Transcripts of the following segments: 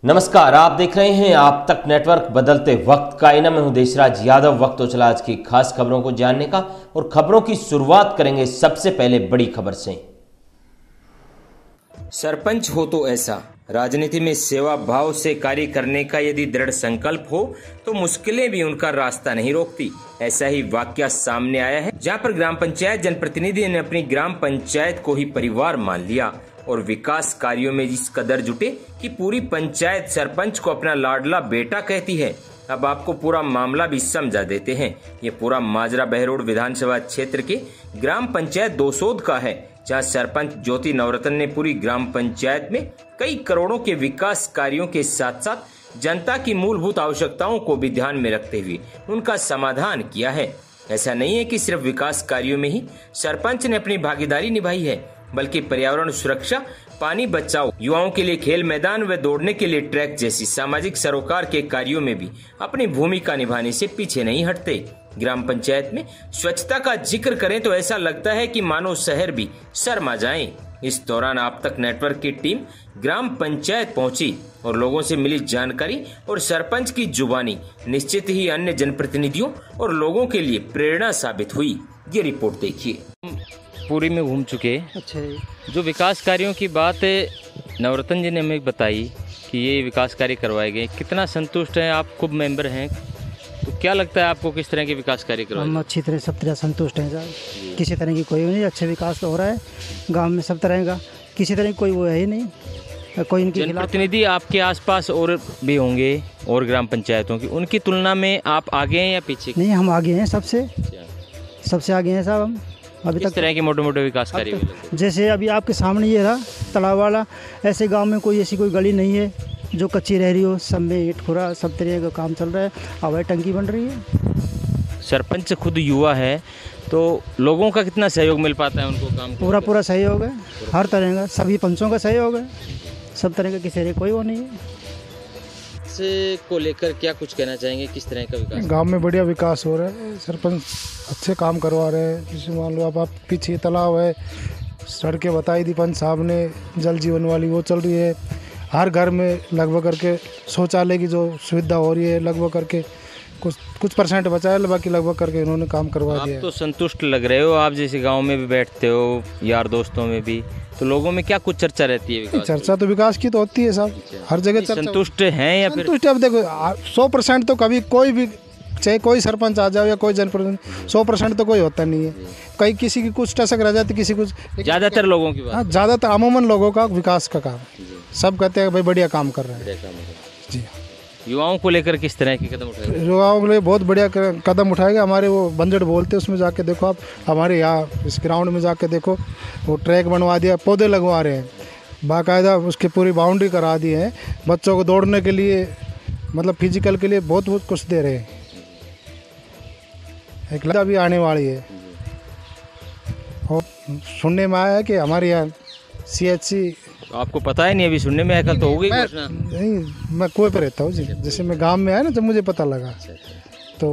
नमस्कार, आप देख रहे हैं आप तक नेटवर्क। बदलते वक्त का आईना। मैं हूं देशराज यादव। वक्त हो चला आज की खास खबरों को जानने का और खबरों की शुरुआत करेंगे सबसे पहले बड़ी खबर से। सरपंच हो तो ऐसा, राजनीति में सेवा भाव से कार्य करने का यदि दृढ़ संकल्प हो तो मुश्किलें भी उनका रास्ता नहीं रोकती। ऐसा ही वाकया सामने आया है जहां पर ग्राम पंचायत जनप्रतिनिधि ने अपनी ग्राम पंचायत को ही परिवार मान लिया और विकास कार्यों में इस कदर जुटे कि पूरी पंचायत सरपंच को अपना लाडला बेटा कहती है। अब आपको पूरा मामला भी समझा देते हैं। ये पूरा माजरा बहरोड विधानसभा क्षेत्र के ग्राम पंचायत दोसोद का है, जहां सरपंच ज्योति नवरत्न ने पूरी ग्राम पंचायत में कई करोड़ों के विकास कार्यों के साथ साथ जनता की मूलभूत आवश्यकताओं को भी ध्यान में रखते हुए उनका समाधान किया है। ऐसा नहीं है कि सिर्फ विकास कार्यों में ही सरपंच ने अपनी भागीदारी निभाई है, बल्कि पर्यावरण सुरक्षा, पानी बचाओ, युवाओं के लिए खेल मैदान व दौड़ने के लिए ट्रैक जैसी सामाजिक सरोकार के कार्यों में भी अपनी भूमिका निभाने से पीछे नहीं हटते। ग्राम पंचायत में स्वच्छता का जिक्र करें तो ऐसा लगता है कि मानो शहर भी शर्मा जाए। इस दौरान आप तक नेटवर्क की टीम ग्राम पंचायत पहुंची और लोगों से मिली जानकारी और सरपंच की जुबानी निश्चित ही अन्य जनप्रतिनिधियों और लोगों के लिए प्रेरणा साबित हुई। ये रिपोर्ट देखिए। पूरी में घूम चुके। अच्छा जी। जो विकास कार्यों की बात नवरत्न जी ने हमें बताई कि ये विकास कार्य करवाए गए, कितना संतुष्ट हैं आप? खूब मेंबर हैं, तो क्या लगता है आपको किस तरह के विकास कार्य करवाए? हम अच्छी तरह सब तरह संतुष्ट हैं साहब। किसी तरह की कोई नहीं, अच्छा विकास तो हो रहा है गांव में सब तरह का, किसी तरह की कोई वो है ही नहीं। कोई इनके जनप्रतिनिधि आपके आसपास और भी होंगे और ग्राम पंचायतों की, उनकी तुलना में आप आगे हैं या पीछे? नहीं, हम आगे हैं, सबसे आगे हैं साहब। हम अभी तक तरह के मोटे मोटे विकास कार्य जैसे अभी आपके सामने ये रहा तालाब वाला, ऐसे गांव में कोई ऐसी कोई गली नहीं है जो कच्ची रह रही हो। सब में ईंट खुरा सब तरह का काम चल रहा है। हवाई टंकी बन रही है। सरपंच खुद युवा है तो लोगों का कितना सहयोग मिल पाता है उनको काम? पूरा सहयोग है, हर तरह का, सभी पंचों का सहयोग है, सब तरह का, किसी कोई वो नहीं है। को लेकर क्या कुछ कहना चाहेंगे? किस तरह का विकास? गांव में बढ़िया विकास हो रहा है, सरपंच अच्छे काम करवा रहे हैं। जैसे मान लो आप पीछे तालाब है, सड़कें बताई दी पंच साहब ने, जल जीवन वाली वो चल रही है। हर घर में लगभग करके शौचालय की जो सुविधा हो रही है, लगभग करके कुछ परसेंट बचा है, बाकी लगभग करके इन्होंने काम करवा दिया है। तो संतुष्ट लग रहे हो आप, जैसे गाँव में भी बैठते हो, यार दोस्तों में भी, तो लोगों में क्या कुछ चर्चा रहती है? विकास चर्चा तो विकास की तो होती है साहब, हर जगह संतुष्ट हैं या फिर? संतुष्ट। अब देखो 100% तो कभी कोई भी, चाहे कोई सरपंच आ जाओ या कोई जनप्रतिनिधि, 100% तो कोई होता नहीं है। कहीं किसी की कुछ टसक रह जाती, किसी कुछ। ज़्यादातर लोगों की बात, ज़्यादातर अमूमन लोगों का विकास का काम, सब कहते हैं भाई बढ़िया काम कर रहे हैं जी। युवाओं को लेकर किस तरह के कदम उठाए? युवाओं के लिए बहुत बढ़िया कदम उठाएगा। हमारे वो बंजड़ बोलते हैं, उसमें जाके देखो आप, हमारे यहाँ इस ग्राउंड में जाके देखो, वो ट्रैक बनवा दिया, पौधे लगवा रहे हैं, बाकायदा उसकी पूरी बाउंड्री करा दी है। बच्चों को दौड़ने के लिए, मतलब फिजिकल के लिए बहुत कुछ दे रहे हैं। एक लड़का भी आने वाली है। और सुनने में आया है कि हमारे यहाँ CHC, आपको पता है? नहीं, अभी सुनने में आया, कल तो हो गई घोषणा। नहीं, मैं कुएं पे रहता हूँ जी। जैसे मैं गांव में आया ना, जब मुझे पता लगा तो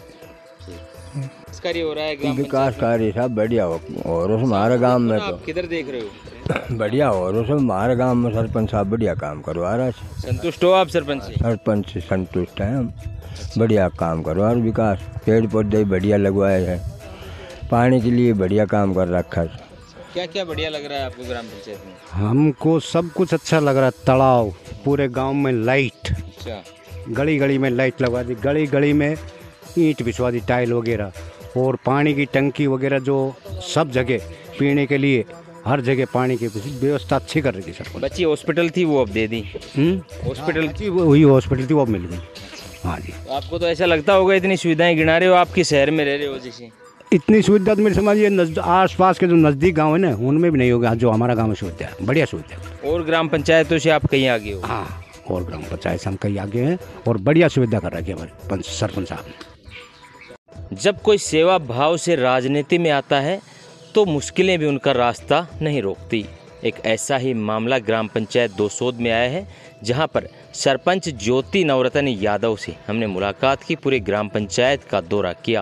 कार्य हो रहा है। विकास कार्य सब बढ़िया हो और हमारे गांव में तो किधर देख रहे हो? बढ़िया हो और हमारे गांव में सरपंच साहब बढ़िया काम करवा रहा है। संतुष्ट हो आप सरपंच से? सरपंच से संतुष्ट हैं हम, बढ़िया काम करवा रहे। विकास, पेड़ पौधे बढ़िया लगवाए हैं, पानी के लिए बढ़िया काम कर रखा है। क्या क्या बढ़िया लग रहा है आपको ग्राम पंचायत में? हमको सब कुछ अच्छा लग रहा है। तालाब, पूरे गांव में लाइट, गली गली में लाइट लगवा दी, गली गली में ईंट बिछवा दी, टाइल वगैरह, और पानी की टंकी वगैरह जो सब जगह पीने के लिए हर जगह पानी की व्यवस्था अच्छी कर रही सर। बच्ची हॉस्पिटल थी वो अब दे दी। हॉस्पिटल थी, वही हॉस्पिटल थी, वो अब मिल गई। हाँ जी। तो आपको तो ऐसा लगता होगा इतनी सुविधाएं गिना रहे हो, आपके शहर में रह रहे हो, जैसे इतनी सुविधा तो मेरे समझिए आस पास के जो नज़दीक गांव है ना, उनमें भी नहीं होगा जो हमारा गांव में सुविधा है, बढ़िया सुविधा है। और ग्राम पंचायतों से आप कहीं आगे हो? हाँ, और ग्राम पंचायत से हम कहीं आगे हैं और बढ़िया सुविधा कर रखी है हमारे सरपंच साहब ने। जब कोई सेवा भाव से राजनीति में आता है तो मुश्किलें भी उनका रास्ता नहीं रोकती। एक ऐसा ही मामला ग्राम पंचायत दोसोद में आया है, जहां पर सरपंच ज्योति नवरत्न यादव से हमने मुलाकात की, पूरे ग्राम पंचायत का दौरा किया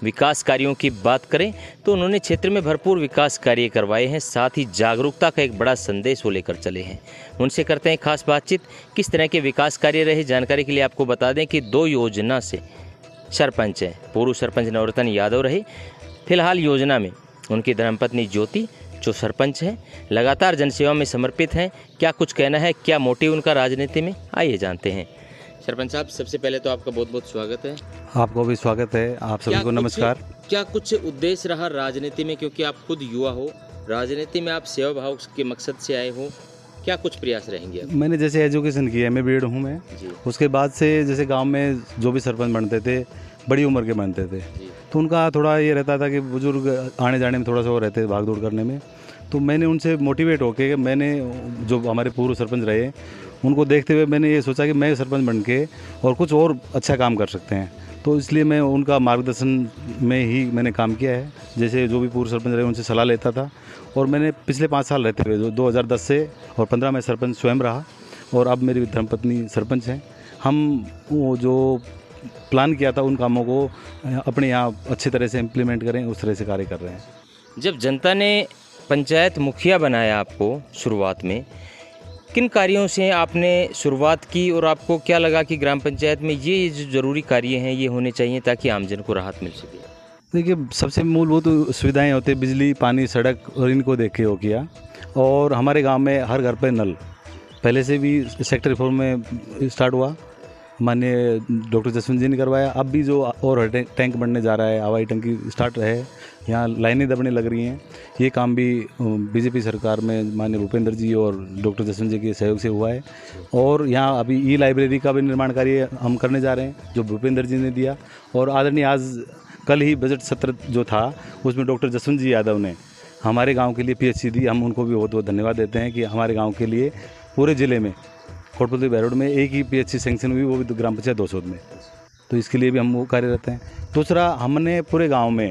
विकास कार्यों की बात करें तो उन्होंने क्षेत्र में भरपूर विकास कार्य करवाए हैं, साथ ही जागरूकता का एक बड़ा संदेश वो लेकर चले हैं। उनसे करते हैं खास बातचीत। किस तरह के विकास कार्य रहे, जानकारी के लिए आपको बता दें कि 2 योजना से सरपंच हैं। पूर्व सरपंच नवरतन यादव रहे, फिलहाल योजना में उनकी धर्मपत्नी ज्योति जो सरपंच हैं, लगातार जनसेवा में समर्पित हैं। क्या कुछ कहना है, क्या मोटिव उनका राजनीति में, आइए जानते हैं। सरपंच साहब, सबसे पहले तो आपका बहुत बहुत स्वागत है। आपको भी स्वागत है, आप सभी को नमस्कार। क्या कुछ उद्देश्य रहा राजनीति में, क्योंकि आप खुद युवा हो, राजनीति में आप सेवा भाव के मकसद से आए हो, क्या कुछ प्रयास रहेंगे? मैंने जैसे एजुकेशन किया है, मैं बीएड हूँ मैं, उसके बाद से जैसे गांव में जो भी सरपंच बनते थे बड़ी उम्र के बनते थे, तो उनका थोड़ा ये रहता था कि बुजुर्ग आने जाने में थोड़ा सा वो रहते भाग दौड़ करने में। तो मैंने उनसे मोटिवेट होकर, मैंने जो हमारे पूर्व सरपंच रहे उनको देखते हुए मैंने ये सोचा कि मैं सरपंच बन के और कुछ और अच्छा काम कर सकते हैं। तो इसलिए मैं उनका मार्गदर्शन में ही मैंने काम किया है। जैसे जो भी पूर्व सरपंच रहे उनसे सलाह लेता था, और मैंने पिछले 5 साल रहते हुए 2010 से और 15 में सरपंच स्वयं रहा, और अब मेरी धर्मपत्नी सरपंच हैं। हम वो जो प्लान किया था उन कामों को अपने यहाँ अच्छी तरह से इम्प्लीमेंट करें, उस तरह से कार्य कर रहे हैं। जब जनता ने पंचायत मुखिया बनाया आपको, शुरुआत में किन कार्यों से आपने शुरुआत की, और आपको क्या लगा कि ग्राम पंचायत में ये जो ज़रूरी कार्य हैं ये होने चाहिए ताकि आमजन को राहत मिल सके? देखिए, सबसे मूलभूत सुविधाएं होती, बिजली, पानी, सड़क, और इनको देख के हो किया। और हमारे गांव में हर घर पे नल पहले से भी सेक्टर 4 में स्टार्ट हुआ, माननीय डॉक्टर जसवंत जी ने करवाया। अब भी जो और टैंक बनने जा रहा है, हवाई टंकी स्टार्ट है, यहाँ लाइनें दबने लग रही हैं। ये काम भी बीजेपी सरकार में माननीय भूपेंद्र जी और डॉक्टर जसवंत जी के सहयोग से हुआ है। और यहाँ अभी ई लाइब्रेरी का भी निर्माण कार्य हम करने जा रहे हैं, जो भूपेंद्र जी ने दिया। और आदरणीय आज कल ही बजट सत्र जो था उसमें डॉक्टर जसवंत जी यादव ने हमारे गाँव के लिए PHC दी। हम उनको भी बहुत बहुत धन्यवाद देते हैं कि हमारे गाँव के लिए पूरे ज़िले में कोटपुतली बहरोड में एक ही PHC सेंक्शन हुई, वो भी ग्राम पंचायत 200 में। तो इसके लिए भी हम वो कार्यरत हैं। दूसरा, हमने पूरे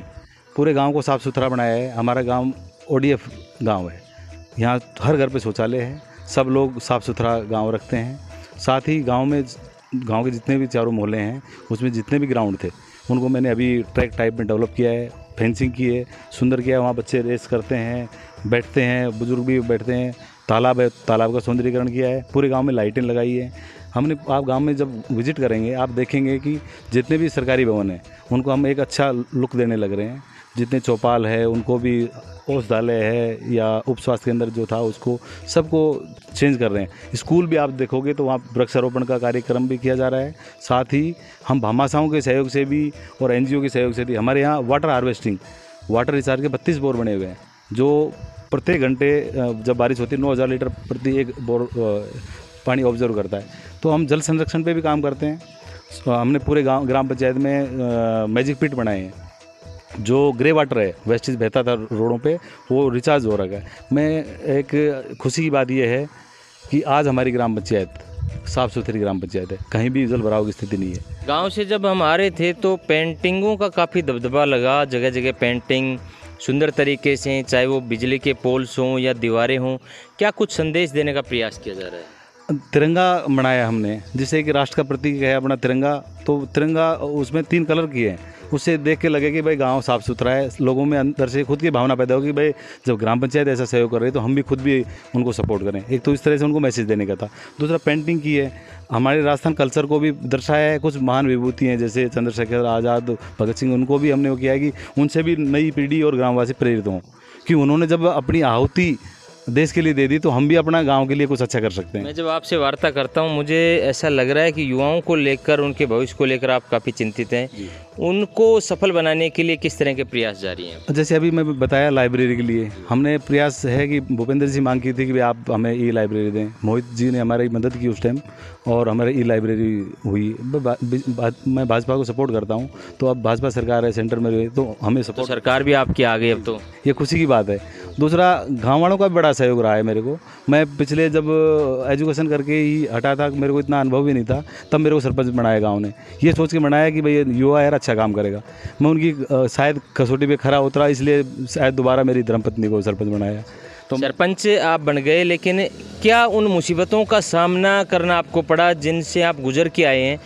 गांव को साफ़ सुथरा बनाया है। हमारा गांव ODF गांव है, यहाँ हर घर पे शौचालय है, सब लोग साफ़ सुथरा गांव रखते हैं। साथ ही गांव के जितने भी चारों मोहल्ले हैं उसमें जितने भी ग्राउंड थे उनको मैंने अभी ट्रैक टाइप में डेवलप किया है, फेंसिंग की है, सुंदर किया है। वहाँ बच्चे रेस करते हैं, बैठते हैं, बुजुर्ग भी बैठते हैं। तालाब है, तालाब का सौंदर्यीकरण किया है। पूरे गांव में लाइटें लगाई है हमने। आप गांव में जब विजिट करेंगे आप देखेंगे कि जितने भी सरकारी भवन हैं उनको हम एक अच्छा लुक देने लग रहे हैं। जितने चौपाल है उनको भी, औषधालय है या उप स्वास्थ्य केंद्र जो था उसको सबको चेंज कर रहे हैं। स्कूल भी आप देखोगे तो वहाँ वृक्षारोपण का कार्यक्रम भी किया जा रहा है। साथ ही हम भामाशाहों के सहयोग से भी और NGO के सहयोग से भी हमारे यहाँ वाटर हार्वेस्टिंग, वाटर रिचार्ज के 32 बोर बने हुए हैं, जो प्रत्येक घंटे जब बारिश होती है 9000 लीटर प्रति एक बोर पानी ऑब्जर्व करता है। तो हम जल संरक्षण पे भी काम करते हैं। हमने पूरे ग्राम पंचायत में मैजिक पिट बनाए हैं। जो ग्रे वाटर है, वेस्टेज बहता था रोडों पे, वो रिचार्ज हो रहा है। मैं एक खुशी की बात यह है कि आज हमारी ग्राम पंचायत साफ़ सुथरी ग्राम पंचायत है, कहीं भी जल भराव की स्थिति नहीं है। गाँव से जब हम आ रहे थे तो पेंटिंगों का काफ़ी दबदबा लगा, जगह जगह पेंटिंग सुंदर तरीके से, चाहे वो बिजली के पोल्स हों या दीवारें हों। क्या कुछ संदेश देने का प्रयास किया जा रहा है? तिरंगा बनाया हमने, जिसे कि राष्ट्र का प्रतीक है अपना तिरंगा। तो तिरंगा उसमें 3 कलर किए हैं, उससे देख के लगे कि भाई गांव साफ़ सुथरा है। लोगों में अंदर से खुद की भावना पैदा होगी कि भाई जब ग्राम पंचायत ऐसा सहयोग कर रही है तो हम भी खुद भी उनको सपोर्ट करें। एक तो इस तरह से उनको मैसेज देने का था। दूसरा, पेंटिंग की है, हमारे राजस्थान कल्चर को भी दर्शाया है। कुछ महान विभूति हैं जैसे चंद्रशेखर आज़ाद, भगत सिंह, उनको भी हमने वो किया है कि उनसे भी नई पीढ़ी और ग्रामवासी प्रेरित हों, कि उन्होंने जब अपनी आहुति देश के लिए दे दी तो हम भी अपना गांव के लिए कुछ अच्छा कर सकते हैं। मैं जब आपसे वार्ता करता हूं मुझे ऐसा लग रहा है कि युवाओं को लेकर, उनके भविष्य को लेकर आप काफ़ी चिंतित हैं। उनको सफल बनाने के लिए किस तरह के प्रयास जारी हैं? जैसे अभी मैं बताया, लाइब्रेरी के लिए हमने प्रयास है कि भूपेंद्र जी मांग की थी कि आप हमें ई लाइब्रेरी दें। मोहित जी ने हमारी मदद की उस टाइम और हमारे ई लाइब्रेरी हुई। मैं भाजपा को सपोर्ट करता हूँ, तो अब भाजपा सरकार है सेंटर में, तो हमें सपोर्ट, तो सरकार भी आपकी आ गई अब तो ये खुशी की बात है। दूसरा, गाँव वालों का भी बड़ा सहयोग रहा है मेरे को। मैं पिछले जब एजुकेशन करके ही हटा था, मेरे को इतना अनुभव भी नहीं था, तब मेरे को सरपंच बनाया गाँव ने, ये सोच के बनाया कि भाई युवा यार अच्छा काम करेगा। मैं उनकी शायद कसौटी पे खरा उतरा, इसलिए शायद दोबारा मेरी धर्मपत्नी को सरपंच बनाया। तो सरपंच आप बन गए, लेकिन क्या उन मुसीबतों का सामना करना आपको पड़ा जिनसे आप गुजर के आए हैं?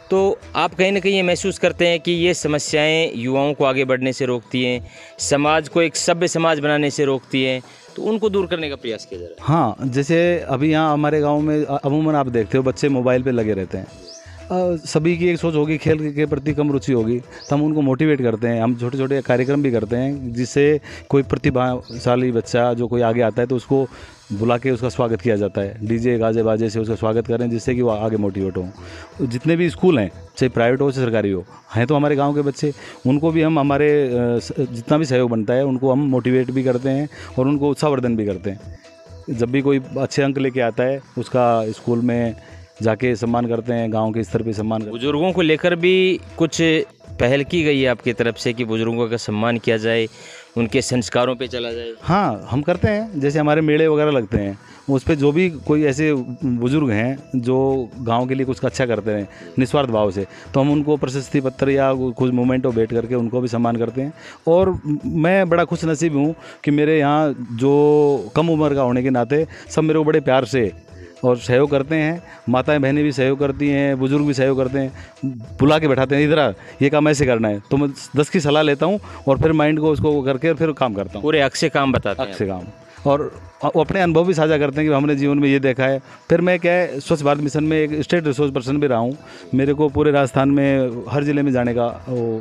तो आप कहीं ना कहीं ये महसूस करते हैं कि ये समस्याएं युवाओं को आगे बढ़ने से रोकती हैं, समाज को एक सभ्य समाज बनाने से रोकती हैं, तो उनको दूर करने का प्रयास किया जा रहा है? हाँ, जैसे अभी यहाँ हमारे गांव में अमूमन आप देखते हो बच्चे मोबाइल पे लगे रहते हैं। सभी की एक सोच होगी खेल के प्रति कम रुचि होगी, तो हम उनको मोटिवेट करते हैं। हम छोटे छोटे कार्यक्रम भी करते हैं जिससे कोई प्रतिभाशाली बच्चा जो कोई आगे आता है तो उसको बुला के उसका स्वागत किया जाता है। डीजे गाजे बाजे से उसका स्वागत करें जिससे कि वो आगे मोटिवेट हों। जितने भी स्कूल हैं, चाहे प्राइवेट हो चाहे सरकारी हो, हैं तो हमारे गांव के बच्चे, उनको भी हम हमारे जितना भी सहयोग बनता है उनको हम मोटिवेट भी करते हैं और उनको उत्साहवर्धन भी करते हैं। जब भी कोई अच्छे अंक लेके आता है उसका स्कूल में जाके सम्मान करते हैं, गांव के स्तर पे सम्मान करते हैं। बुजुर्गों को लेकर भी कुछ पहल की गई है आपकी तरफ से कि बुजुर्गों का सम्मान किया जाए, उनके संस्कारों पे चला जाए? हाँ, हम करते हैं। जैसे हमारे मेले वगैरह लगते हैं, उस पर जो भी कोई ऐसे बुजुर्ग हैं जो गांव के लिए कुछ अच्छा करते हैं निस्वार्थ भाव से, तो हम उनको प्रशस्ति पत्र या कुछ मोमेंटो भेंट करके उनको भी सम्मान करते हैं। और मैं बड़ा खुश नसीब हूँ कि मेरे यहाँ जो कम उम्र का होने के नाते सब मेरे को बड़े प्यार से और सहयोग करते हैं। माताएं बहनें भी सहयोग करती हैं, बुजुर्ग भी सहयोग करते हैं, बुला के बैठाते हैं, इधर ये काम ऐसे करना है, तो मैं 10 की सलाह लेता हूँ और फिर माइंड को उसको करके फिर काम करता हूँ। पूरे अक्ष से काम बताते हैं? अक्ष से काम, और अपने अनुभव भी साझा करते हैं कि हमने जीवन में ये देखा है। फिर मैं क्या है, स्वच्छ भारत मिशन में एक स्टेट रिसोर्स पर्सन भी रहा हूँ। मेरे को पूरे राजस्थान में हर ज़िले में जाने का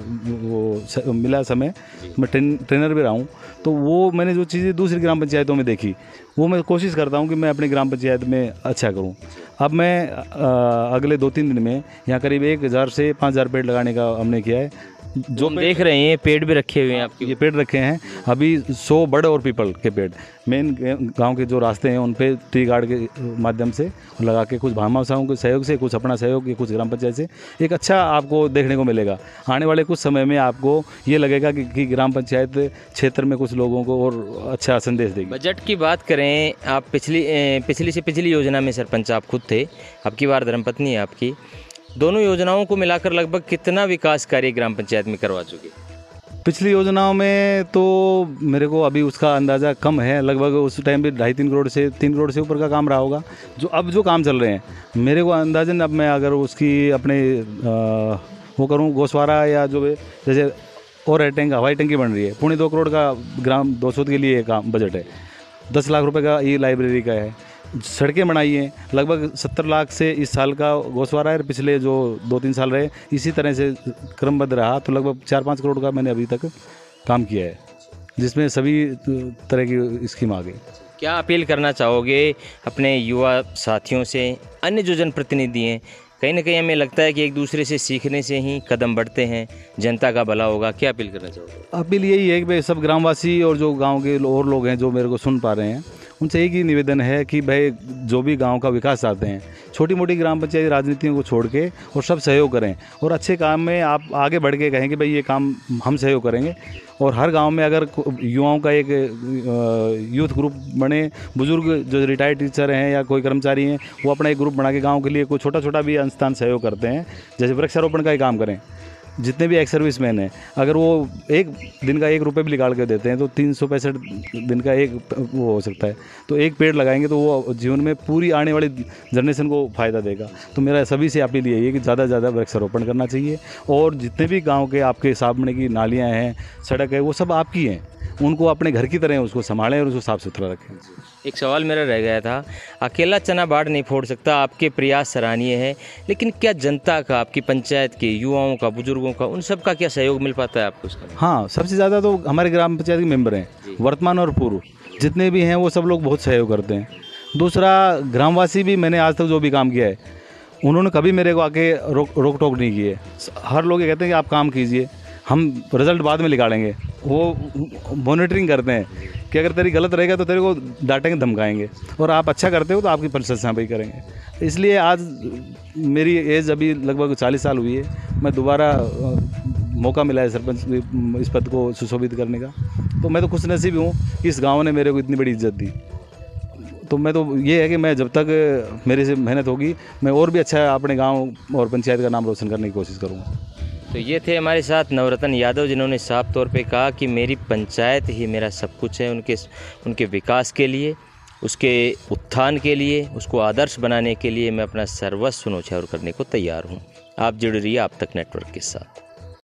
वो मिला समय, मैं ट्रेनर भी रहा हूँ। तो वो मैंने जो चीज़ें दूसरी ग्राम पंचायतों में देखी वो मैं कोशिश करता हूँ कि मैं अपनी ग्राम पंचायत में अच्छा करूँ। अब मैं अगले 2-3 दिन में यहाँ करीब 1000 से 5000 पेड़ लगाने का हमने किया है। जो देख रहे हैं पेड़ भी रखे हुए हैं आपके? ये पेड़ रखे हैं अभी 100 बड़ और पीपल के पेड़ मेन गांव के जो रास्ते हैं उन पे ट्री गार्ड के माध्यम से लगा के, कुछ भामाशाहों के सहयोग से, कुछ अपना सहयोग, कुछ ग्राम पंचायत से, एक अच्छा आपको देखने को मिलेगा। आने वाले कुछ समय में आपको ये लगेगा कि ग्राम पंचायत क्षेत्र में कुछ लोगों को और अच्छा संदेश देगी। बजट की बात करें, आप पिछली से पिछली योजना में सरपंच आप खुद थे, अब की बार धर्मपत्नी है आपकी। दोनों योजनाओं को मिलाकर लगभग कितना विकास कार्य ग्राम पंचायत में करवा चुके? पिछली योजनाओं में तो मेरे को अभी उसका अंदाज़ा कम है, लगभग उस टाइम पे 2.5-3 करोड़ से 3 करोड़ से ऊपर का काम रहा होगा। जो काम चल रहे हैं मेरे को अंदाजन, अब मैं अगर उसकी अपने वो करूँ गोसवारा या जो जैसे और हवाई टंकी बन रही है, 2.25 करोड़ का ग्राम 200 के लिए काम बजट है। 10 लाख रुपए का ये लाइब्रेरी का है। सड़कें बनाई हैं लगभग 70 लाख से इस साल का गोसवारा है, पिछले जो 2-3 साल रहे इसी तरह से क्रमबद्ध रहा, तो लगभग 4-5 करोड़ का मैंने अभी तक काम किया है, जिसमें सभी तरह की स्कीम आ गई। क्या अपील करना चाहोगे अपने युवा साथियों से? अन्य जो जनप्रतिनिधि हैं, कहीं ना कहीं हमें लगता है कि एक दूसरे से सीखने से ही कदम बढ़ते हैं, जनता का भला होगा। क्या अपील करना चाहोगे? अपील यही है कि भाई सब ग्रामवासी और जो गांव के और लोग हैं जो मेरे को सुन पा रहे हैं, उनसे एक ही निवेदन है कि भाई जो भी गांव का विकास चाहते हैं, छोटी मोटी ग्राम पंचायत राजनीतियों को छोड़ के और सब सहयोग करें और अच्छे काम में आप आगे बढ़ के कहें कि भाई ये काम हम सहयोग करेंगे। और हर गांव में अगर युवाओं का एक यूथ ग्रुप बने, बुजुर्ग जो रिटायर्ड टीचर हैं या कोई कर्मचारी हैं वो अपना एक ग्रुप बना के गाँव के लिए कोई छोटा छोटा भी अनुष्ठान सहयोग करते हैं, जैसे वृक्षारोपण का ही काम करें। जितने भी एक्स सर्विसमैन हैं अगर वो एक दिन का 1 रुपये भी निकाल के देते हैं तो 365 दिन का एक वो हो सकता है, तो एक पेड़ लगाएंगे तो वो जीवन में पूरी आने वाली जनरेशन को फ़ायदा देगा। तो मेरा सभी से अपील यही है कि ज़्यादा से ज़्यादा वृक्षारोपण करना चाहिए और जितने भी गांव के आपके सामने की नालियाँ हैं, सड़क है, वो सब आपकी हैं, उनको अपने घर की तरह उसको संभालें और उसको साफ़ सुथरा रखें। एक सवाल मेरा रह गया था, अकेला चना बाढ़ नहीं फोड़ सकता, आपके प्रयास सराहनीय है, लेकिन क्या जनता का, आपकी पंचायत के युवाओं का, बुजुर्गों का, उन सब का क्या सहयोग मिल पाता है आपको उसका? हाँ, सबसे ज़्यादा तो हमारे ग्राम पंचायत के मेंबर हैं, वर्तमान और पूर्व जितने भी हैं वो सब लोग बहुत सहयोग करते हैं। दूसरा, ग्रामवासी भी, मैंने आज तक जो भी काम किया है उन्होंने कभी मेरे को आके रोक टोक नहीं की है। हर लोग ये कहते हैं कि आप काम कीजिए, हम रिजल्ट बाद में निकालेंगे। वो मॉनिटरिंग करते हैं कि अगर तेरी गलत रहेगा तो तेरे को डांटेंगे, धमकाएंगे, और आप अच्छा करते हो तो आपकी प्रशंसा भी करेंगे। इसलिए आज मेरी एज अभी लगभग 40 साल हुई है, मैं दोबारा मौका मिला है सरपंच इस पद को सुशोभित करने का, तो मैं तो खुशनसीब हूँ कि इस गाँव ने मेरे को इतनी बड़ी इज्जत दी। तो मैं तो ये है कि मैं जब तक मेरे से मेहनत होगी मैं और भी अच्छा अपने गाँव और पंचायत का नाम रोशन करने की कोशिश करूँगा। तो ये थे हमारे साथ नवरत्न यादव, जिन्होंने साफ तौर पे कहा कि मेरी पंचायत ही मेरा सब कुछ है। उनके विकास के लिए, उसके उत्थान के लिए, उसको आदर्श बनाने के लिए मैं अपना सर्वस्व न्यौछावर करने को तैयार हूँ। आप जुड़े रहिए आप तक नेटवर्क के साथ।